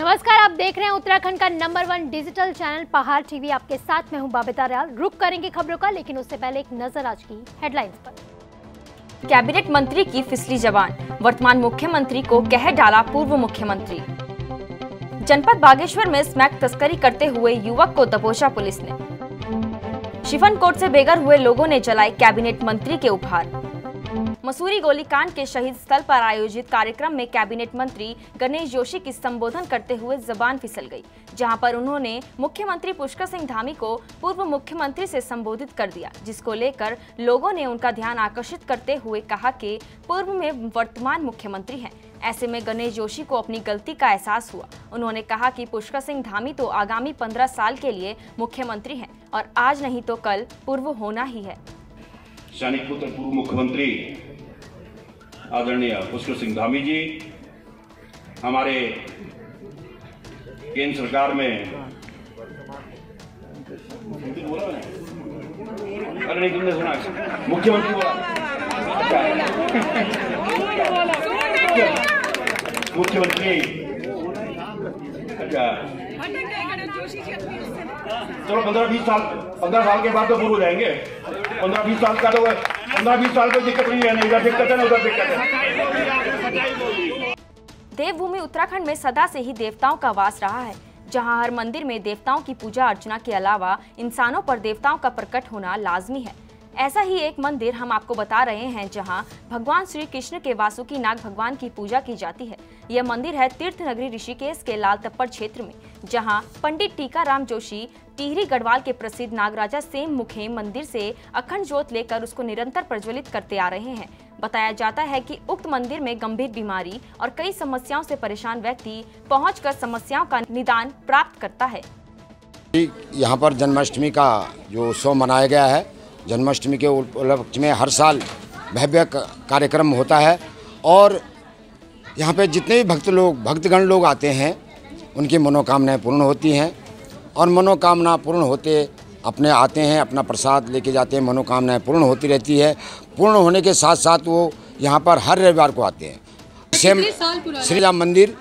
नमस्कार, आप देख रहे हैं उत्तराखंड का number 1 digital channel Pahad TV. आपके साथ मैं हूं बबीता रियाल। रुक करेंगे खबरों का, लेकिन उससे पहले एक नजर आज की हेडलाइंस पर। कैबिनेट मंत्री की फिसली जबान, वर्तमान मुख्यमंत्री को कह डाला पूर्व मुख्यमंत्री। जनपद बागेश्वर में स्मैक तस्करी करते हुए युवक को दबोचा पुलिस ने। शिफन कोर्ट से बेघर हुए लोगों ने जलाए कैबिनेट मंत्री के उपहार। मसूरी गोलीकांड के शहीद स्थल पर आयोजित कार्यक्रम में कैबिनेट मंत्री गणेश जोशी की संबोधन करते हुए जबान फिसल गई, जहां पर उन्होंने मुख्यमंत्री पुष्कर सिंह धामी को पूर्व मुख्यमंत्री से संबोधित कर दिया, जिसको लेकर लोगों ने उनका ध्यान आकर्षित करते हुए कहा कि पूर्व में वर्तमान मुख्यमंत्री हैं। ऐसे में गणेश जोशी को अपनी गलती का एहसास हुआ। उन्होंने कहा कि पुष्कर सिंह धामी तो आगामी 15 साल के लिए मुख्यमंत्री हैं और आज नहीं तो कल पूर्व होना ही है। सैनिक पुत्र पूर्व मुख्यमंत्री आदरणीय पुष्कर सिंह धामी जी हमारे केंद्र सरकार में अरे नहीं, तुमने सुना मुख्यमंत्री बोला, मुख्यमंत्री। अच्छा, चलो 15 साल के बाद तो पूर्व हो जाएंगे। 15-20 साल का तो 15-20 साल कोई दिक्कत नहीं है, ना इधर दिक्कत है ना उधर दिक्कत है। देवभूमि उत्तराखंड में सदा से ही देवताओं का वास रहा है, जहां हर मंदिर में देवताओं की पूजा अर्चना के अलावा इंसानों पर देवताओं का प्रकट होना लाजमी है। ऐसा ही एक मंदिर हम आपको बता रहे हैं, जहां भगवान श्री कृष्ण के वासुकी नाग भगवान की पूजा की जाती है। यह मंदिर है तीर्थ नगरी ऋषिकेश के लाल तप्पड़ क्षेत्र में, जहां पंडित टीकाराम जोशी टिहरी गढ़वाल के प्रसिद्ध नागराजा सेम मुखे मंदिर से अखंड ज्योत लेकर उसको निरंतर प्रज्वलित करते आ रहे हैं। बताया जाता है कि उक्त मंदिर में गंभीर बीमारी और कई समस्याओं से परेशान व्यक्ति पहुंचकर समस्याओं का निदान प्राप्त करता है। यहाँ पर जन्माष्टमी का जो उत्सव मनाया गया है, जन्माष्टमी के उपलक्ष्य में हर साल भव्य कार्यक्रम होता है और यहाँ पे जितने भी भक्तगण लोग आते हैं उनकी मनोकामनाएं पूर्ण होती हैं और मनोकामना पूर्ण होते अपने आते हैं, अपना प्रसाद लेके जाते हैं, मनोकामनाएं पूर्ण होती रहती है। पूर्ण होने के साथ साथ वो यहाँ पर हर रविवार को आते हैं। सेम श्री राम मंदिर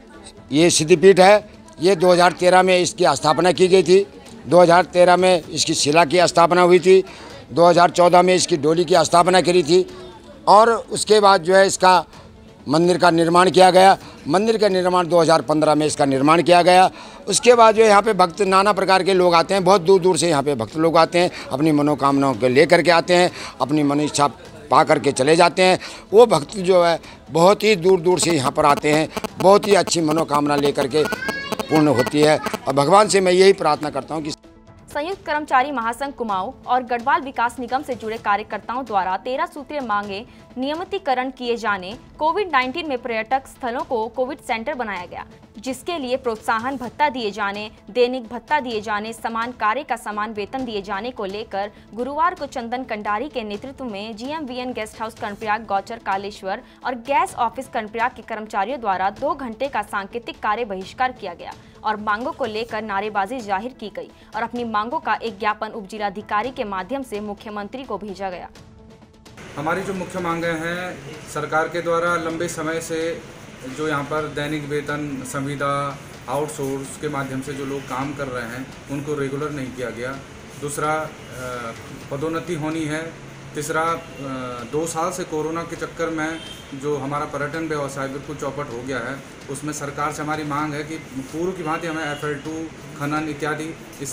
ये सिद्धिपीठ है, ये 2013 में इसकी स्थापना की गई थी। 2013 में इसकी शिला की स्थापना हुई थी। 2014 में इसकी डोली की स्थापना करी थी और उसके बाद जो है इसका मंदिर का निर्माण किया गया। मंदिर का निर्माण 2015 में इसका निर्माण किया गया। उसके बाद जो यहाँ पे भक्त नाना प्रकार के लोग आते हैं, बहुत दूर दूर से यहाँ पे भक्त लोग आते हैं, अपनी मनोकामनाओं को लेकर के आते हैं, अपनी मनोइच्छा पा करके चले जाते हैं। वो भक्त जो है बहुत ही दूर दूर से यहाँ पर आते हैं, बहुत ही अच्छी मनोकामना लेकर के पूर्ण होती है। और भगवान से मैं यही प्रार्थना करता हूँ कि संयुक्त कर्मचारी महासंघ कुमाऊं और गढ़वाल विकास निगम से जुड़े कार्यकर्ताओं द्वारा 13 सूत्रीय मांगे नियमितीकरण किए जाने, कोविड-19 में पर्यटक स्थलों को कोविड सेंटर बनाया गया, जिसके लिए प्रोत्साहन भत्ता दिए जाने, दैनिक भत्ता दिए जाने, समान कार्य का समान वेतन दिए जाने को लेकर गुरुवार को चंदन कंडारी के नेतृत्व में GMVN guest house Karnaprayag, Gauchar Kaleshwar और गैस ऑफिस कर्णप्रयाग के कर्मचारियों द्वारा 2 घंटे का सांकेतिक कार्य बहिष्कार किया गया और मांगों को लेकर नारेबाजी जाहिर की गई और अपनी मांगों का एक ज्ञापन उपजिलाधिकारी के माध्यम से मुख्यमंत्री को भेजा गया। हमारी जो मुख्य मांगें हैं, सरकार के द्वारा लंबे समय से जो यहाँ पर दैनिक वेतन, संविदा, आउटसोर्स के माध्यम से जो लोग काम कर रहे हैं उनको रेगुलर नहीं किया गया। दूसरा, पदोन्नति होनी है। तीसरा, 2 साल से कोरोना के चक्कर में जो हमारा पर्यटन व्यवसाय बिल्कुल चौपट हो गया है, उसमें सरकार से हमारी मांग है कि पूर्व की भांति हमें FL2, खनन इत्यादि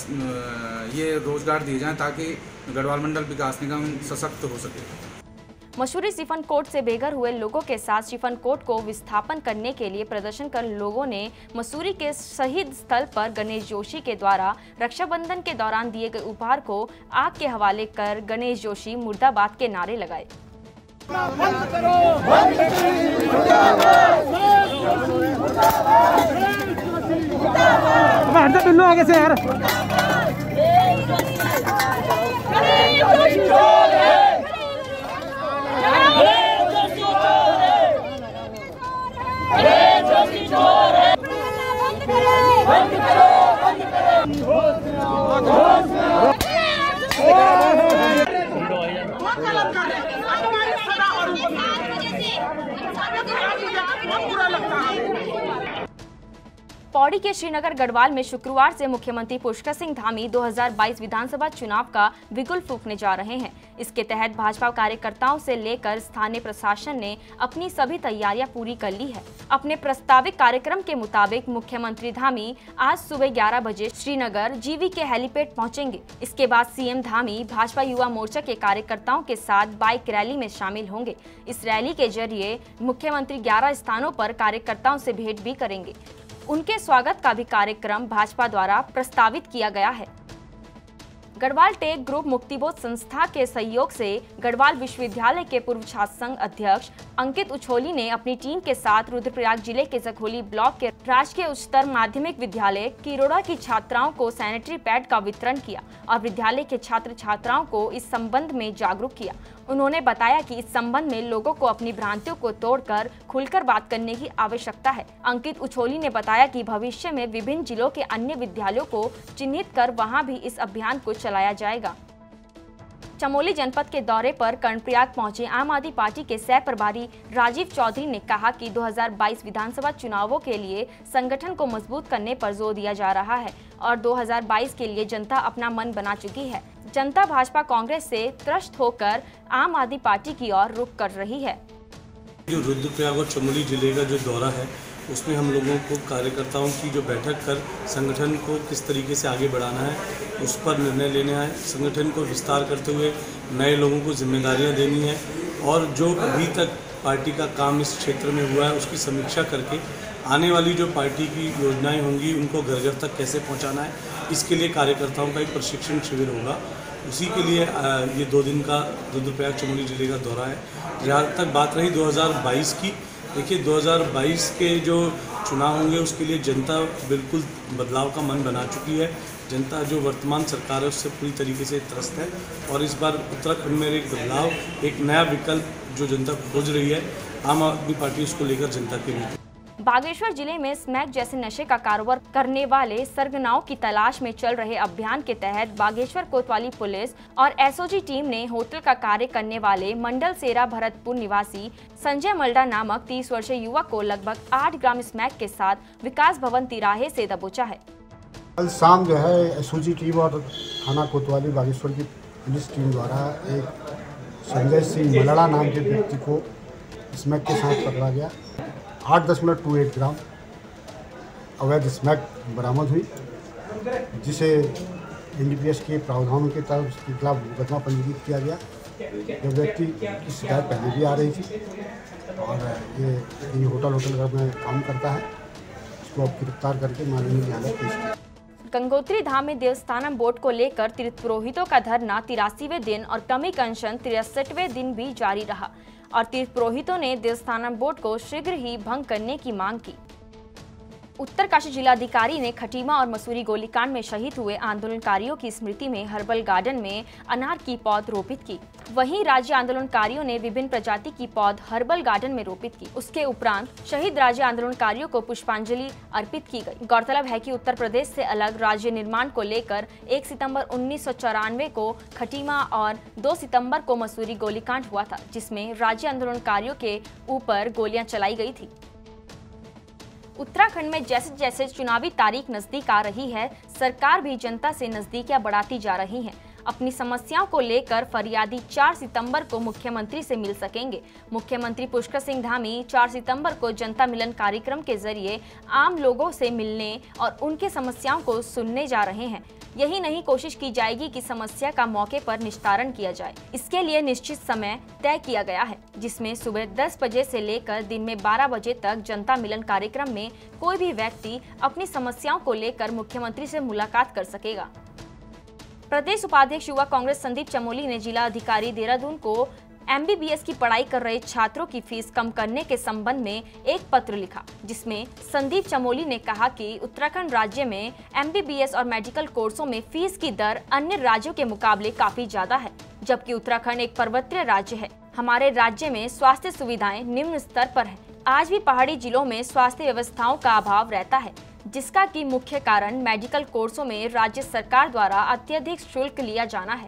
ये रोजगार दिए जाएं ताकि गढ़वाल मंडल विकास निगम सशक्त हो सके। मसूरी शिफन कोर्ट से बेघर हुए लोगों के साथ शिफन कोर्ट को विस्थापन करने के लिए प्रदर्शन कर लोगों ने मसूरी के शहीद स्थल पर गणेश जोशी के द्वारा रक्षाबंधन के दौरान दिए गए उपहार को आग के हवाले कर गणेश जोशी मुर्दाबाद के नारे लगाए। आगे से यार। पौड़ी के श्रीनगर गढ़वाल में शुक्रवार से मुख्यमंत्री पुष्कर सिंह धामी 2022 विधानसभा चुनाव का बिगुल फूंकने जा रहे हैं। इसके तहत भाजपा कार्यकर्ताओं से लेकर स्थानीय प्रशासन ने अपनी सभी तैयारियां पूरी कर ली है। अपने प्रस्तावित कार्यक्रम के मुताबिक मुख्यमंत्री धामी आज सुबह 11 बजे श्रीनगर जीवी के हेलीपैड पहुंचेंगे। इसके बाद सीएम धामी भाजपा युवा मोर्चा के कार्यकर्ताओं के साथ बाइक रैली में शामिल होंगे। इस रैली के जरिए मुख्यमंत्री 11 स्थानों पर कार्यकर्ताओं से भेंट भी करेंगे। उनके स्वागत का भी कार्यक्रम भाजपा द्वारा प्रस्तावित किया गया है। गढ़वाल टेक ग्रुप मुक्तिबोध संस्था के सहयोग से गढ़वाल विश्वविद्यालय के पूर्व छात्र संघ अध्यक्ष अंकित उछोली ने अपनी टीम के साथ रुद्रप्रयाग जिले के जखोली ब्लॉक के राजकीय उच्चतर माध्यमिक विद्यालय किरोड़ा की छात्राओं को सैनिटरी पैड का वितरण किया और विद्यालय के छात्र छात्राओं को इस संबंध में जागरूक किया। उन्होंने बताया कि इस संबंध में लोगों को अपनी भ्रांतियों को तोड़कर खुलकर बात करने की आवश्यकता है। अंकित उछोली ने बताया कि भविष्य में विभिन्न जिलों के अन्य विद्यालयों को चिन्हित कर वहां भी इस अभियान को चलाया जाएगा। चमोली जनपद के दौरे पर कर्णप्रयाग पहुंचे आम आदमी पार्टी के सह प्रभारी राजीव चौधरी ने कहा कि 2022 विधानसभा चुनावों के लिए संगठन को मजबूत करने पर जोर दिया जा रहा है और 2022 के लिए जनता अपना मन बना चुकी है। जनता भाजपा कांग्रेस से त्रस्त होकर आम आदमी पार्टी की ओर रुख कर रही है। जो रुद्रप्रयाग और चमोली जिले का जो दौरा है उसमें हम लोगों को कार्यकर्ताओं की जो बैठक कर संगठन को किस तरीके से आगे बढ़ाना है उस पर निर्णय लेना है। संगठन को विस्तार करते हुए नए लोगों को जिम्मेदारियां देनी है और जो अभी तक पार्टी का काम इस क्षेत्र में हुआ है उसकी समीक्षा करके आने वाली जो पार्टी की योजनाएं होंगी उनको घर घर तक कैसे पहुंचाना है, इसके लिए कार्यकर्ताओं का एक प्रशिक्षण शिविर होगा। उसी के लिए ये 2 दिन का रुद्रप्रयाग चमोली जिले का दौरा है। जहाँ तक बात रही 2022 की, देखिए 2022 के जो चुनाव होंगे उसके लिए जनता बिल्कुल बदलाव का मन बना चुकी है। जनता जो वर्तमान सरकार है उससे पूरी तरीके से त्रस्त है और इस बार उत्तराखंड में एक बदलाव, एक नया विकल्प जो जनता खोज रही है, आम आदमी पार्टी उसको लेकर जनता के बीच। बागेश्वर जिले में स्मैक जैसे नशे का कारोबार करने वाले सरगनाओं की तलाश में चल रहे अभियान के तहत बागेश्वर कोतवाली पुलिस और एसओजी टीम ने होटल का कार्य करने वाले मंडल सेरा भरतपुर निवासी संजय मल्डा नामक 30 वर्षीय युवक को लगभग 8 ग्राम स्मैक के साथ विकास भवन तिराहे से दबोचा है। कल शाम जो है एसओजी टीम और थाना कोतवाली बागेश्वर की पुलिस टीम द्वारा एक संजय सिंह मल्डा नाम के व्यक्ति को स्मैक के साथ पकड़ा गया। 8.28 ग्राम अवैध स्मैक बरामद हुई, जिसे एनडीपीएस के प्रावधानों के तहत उसके खिलाफ मुकदमा पंजीकृत किया गया। जो व्यक्ति की शिकायत पहले भी आ रही थी और ये होटल में काम करता है, इसको अब गिरफ्तार करके माननीय न्यायालय पेश किया। गंगोत्री धाम में देवस्थानम बोर्ड को लेकर तीर्थ पुरोहितों का धरना 83वें दिन और क्रमिक अनशन 63वें दिन भी जारी रहा और तीर्थ पुरोहितों ने देवस्थानम बोर्ड को शीघ्र ही भंग करने की मांग की। उत्तरकाशी जिलाधिकारी ने खटीमा और मसूरी गोलीकांड में शहीद हुए आंदोलनकारियों की स्मृति में हर्बल गार्डन में अनार की पौध रोपित की। वहीं राज्य आंदोलनकारियों ने विभिन्न प्रजाति की पौध हर्बल गार्डन में रोपित की। उसके उपरांत शहीद राज्य आंदोलनकारियों को पुष्पांजलि अर्पित की गई। गौरतलब है कि उत्तर प्रदेश से अलग राज्य निर्माण को लेकर 1 सितंबर 1994 को खटीमा और 2 सितंबर को मसूरी गोलीकांड हुआ था, जिसमें राज्य आंदोलनकारियों के ऊपर गोलियां चलाई गई थी। उत्तराखंड में जैसे जैसे चुनावी तारीख नजदीक आ रही है, सरकार भी जनता से नजदीकियां बढ़ाती जा रही है। अपनी समस्याओं को लेकर फरियादी 4 सितंबर को मुख्यमंत्री से मिल सकेंगे। मुख्यमंत्री पुष्कर सिंह धामी 4 सितंबर को जनता मिलन कार्यक्रम के जरिए आम लोगों से मिलने और उनके समस्याओं को सुनने जा रहे हैं। यही नहीं, कोशिश की जाएगी कि समस्या का मौके पर निस्तारण किया जाए। इसके लिए निश्चित समय तय किया गया है, जिसमें सुबह 10 बजे से लेकर दिन में 12 बजे तक जनता मिलन कार्यक्रम में कोई भी व्यक्ति अपनी समस्याओं को लेकर मुख्यमंत्री से मुलाकात कर सकेगा। प्रदेश उपाध्यक्ष युवा कांग्रेस संदीप चमोली ने जिला अधिकारी देहरादून को MBBS की पढ़ाई कर रहे छात्रों की फीस कम करने के संबंध में एक पत्र लिखा, जिसमें संदीप चमोली ने कहा कि उत्तराखंड राज्य में MBBS और मेडिकल कोर्सों में फीस की दर अन्य राज्यों के मुकाबले काफी ज्यादा है, जबकि उत्तराखंड एक पर्वतीय राज्य है। हमारे राज्य में स्वास्थ्य सुविधाएं निम्न स्तर पर है। आज भी पहाड़ी जिलों में स्वास्थ्य व्यवस्थाओं का अभाव रहता है, जिसका की मुख्य कारण मेडिकल कोर्सों में राज्य सरकार द्वारा अत्यधिक शुल्क लिया जाना है।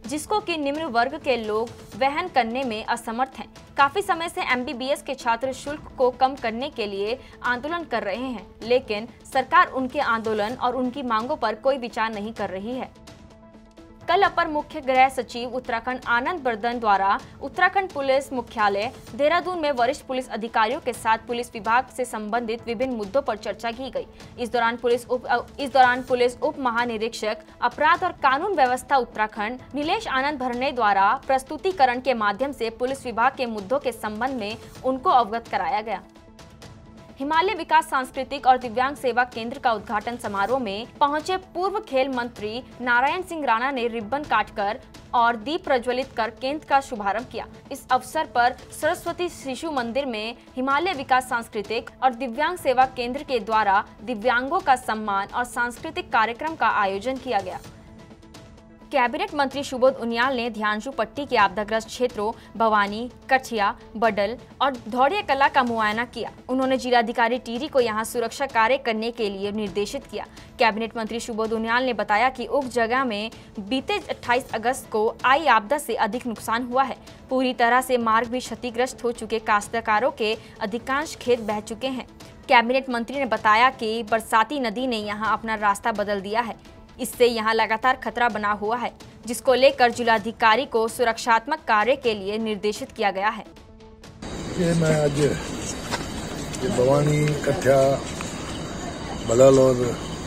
जिसको कि निम्न वर्ग के लोग वहन करने में असमर्थ हैं। काफी समय से MBBS के छात्र शुल्क को कम करने के लिए आंदोलन कर रहे हैं, लेकिन सरकार उनके आंदोलन और उनकी मांगों पर कोई विचार नहीं कर रही है। कल अपर मुख्य गृह सचिव उत्तराखंड आनंद बर्धन द्वारा उत्तराखंड पुलिस मुख्यालय देहरादून में वरिष्ठ पुलिस अधिकारियों के साथ पुलिस विभाग से संबंधित विभिन्न मुद्दों पर चर्चा की गई। इस दौरान पुलिस उप महानिरीक्षक अपराध और कानून व्यवस्था उत्तराखंड नीलेश आनंद भरने द्वारा प्रस्तुतिकरण के माध्यम से पुलिस विभाग के मुद्दों के संबंध में उनको अवगत कराया गया। हिमालय विकास सांस्कृतिक और दिव्यांग सेवा केंद्र का उद्घाटन समारोह में पहुंचे पूर्व खेल मंत्री नारायण सिंह राणा ने रिबन काटकर और दीप प्रज्वलित कर केंद्र का शुभारंभ किया। इस अवसर पर सरस्वती शिशु मंदिर में हिमालय विकास सांस्कृतिक और दिव्यांग सेवा केंद्र के द्वारा दिव्यांगों का सम्मान और सांस्कृतिक कार्यक्रम का आयोजन किया गया। कैबिनेट मंत्री सुबोध उनियाल ने ध्यानशु पट्टी के आपदाग्रस्त क्षेत्रों भवानी, कठिया, बडल और धौड़िया कला का मुआयना किया। उन्होंने जिलाधिकारी टिहरी को यहां सुरक्षा कार्य करने के लिए निर्देशित किया। कैबिनेट मंत्री सुबोध उनियाल ने बताया कि उक्त जगह में बीते 28 अगस्त को आई आपदा से अधिक नुकसान हुआ है। पूरी तरह से मार्ग भी क्षतिग्रस्त हो चुके काश्तकारों के अधिकांश खेत बह चुके हैं। कैबिनेट मंत्री ने बताया कि बरसाती नदी ने यहाँ अपना रास्ता बदल दिया है। इससे यहां लगातार खतरा बना हुआ है, जिसको लेकर जिलाधिकारी को सुरक्षात्मक कार्य के लिए निर्देशित किया गया है। मैं आज भवानी, कठिया, बलल और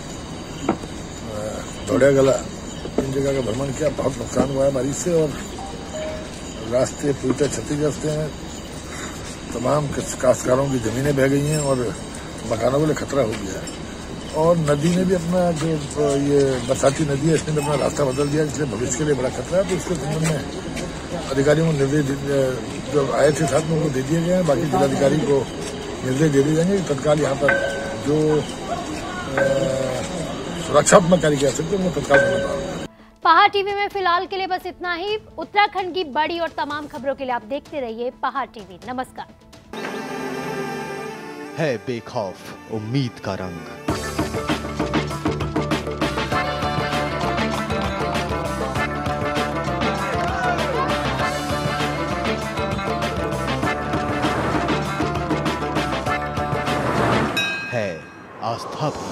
धौड़ियागला इन जगह का भ्रमण किया। बहुत नुकसान हुआ है बारिश से और रास्ते पूरी तरह क्षतिग्रस्त हैं। तमाम काश्तकारों की जमीनें बह गई हैं और मकानों के लिए खतरा हो गया है। और नदी ने भी अपना जो ये बरसाती नदी है इसने भी अपना रास्ता बदल दिया, इसलिए भविष्य के लिए बड़ा खतरा है। तो इसके संबंध में अधिकारियों को निर्देश जो आए थे साथ में उनको दे दिए गए हैं। बाकी जिलाधिकारी को निर्देश दे दिए जाएंगे कि तत्काल यहाँ पर जो सुरक्षात्मक कार्य कर सकते हैं वो तत्काल करना। पहाड़ टीवी में फिलहाल के लिए बस इतना ही। उत्तराखंड की बड़ी और तमाम खबरों के लिए आप देखते रहिए पहाड़ टीवी। नमस्कार। है बेखौफ उम्मीद का रंग। है आस्था